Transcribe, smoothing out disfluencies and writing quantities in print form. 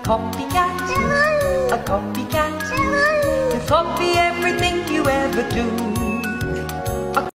copycat, a copycat. You copy everything you ever do.